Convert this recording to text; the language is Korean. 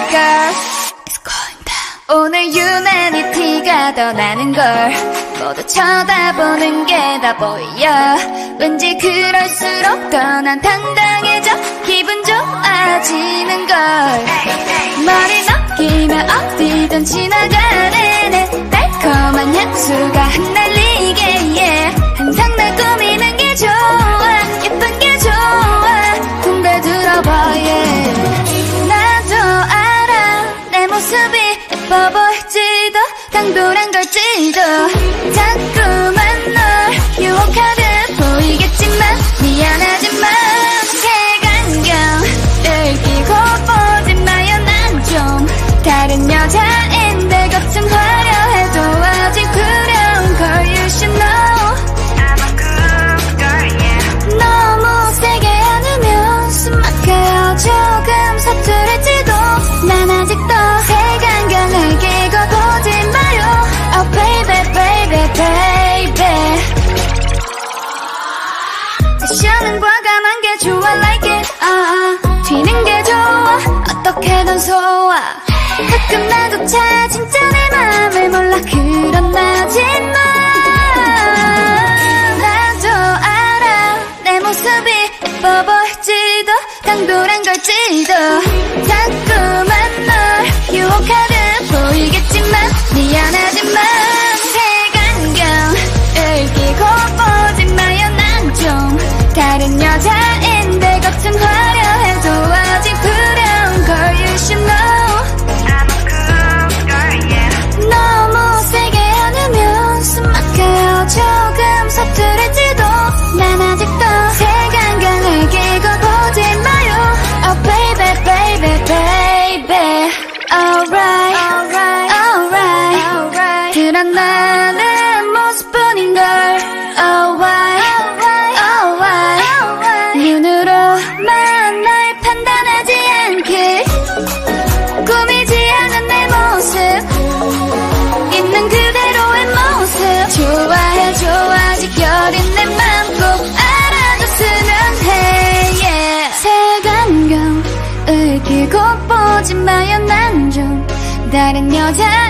girl. It's going down. 오늘 유난히 티가 더 나는 걸 모두 쳐다보는 게 다 보여. 왠지 그럴수록 더 난 당당해져. 기분 좋아지는 걸. 머리 넘기면 어디든 지나가네. 내 달콤한 향수가 흩날리게 yeah. 항상 날 꾸미는 게 좋아. 예쁜 게 좋아. 둥글 들어봐 yeah. 나도 알아 내 모습이 예뻐 보일지도 당돌한 걸지도 자꾸만 널 유혹하듯 보이겠지만 미안하지만 색안경을 끼고 보지 마요. 난 좀 다른 여자인데 겉은 화려해도 아직 두려운 걸 you should know. I'm a good girl yeah. 너무 세게 안으면 숨 막혀요. 조금 서투를지도 난 아직도 색안경을 끼고 보지 마요. Oh baby baby baby. 패션은 과감한 게 좋아 like it 튀는 게 좋아 어떻게든 소화. 가끔 나조차 진짜 내 맘을 몰라. 그런 나지만 나도 알아 내 모습이 예뻐 보일지도 당돌한 걸지도 자꾸만 널 유혹하듯 보이겠지만 미안하지만 색안경을 끼고 보지 마요. 난 좀 다른 여자인데 겉은 화려해도 아직 두려운 걸 you should know. I'm a good girl yeah. 너무 세게 안으면 숨 막혀요. 조금 서투를지도 난 아직도 색안경을 끼고 보지 마요. Oh baby baby baby. Alright alright alright alright. 드러나는 모습뿐인걸. Oh why oh why 눈으로만 날 판단하지 않게 꾸미지 않은 내 모습 있는 그대로의 모습 좋아해줘. 아직 여린 내 맘 꼭 알아줬으면 해 yeah. 색안경을 끼고 보지 마요. 난 좀 다른 여자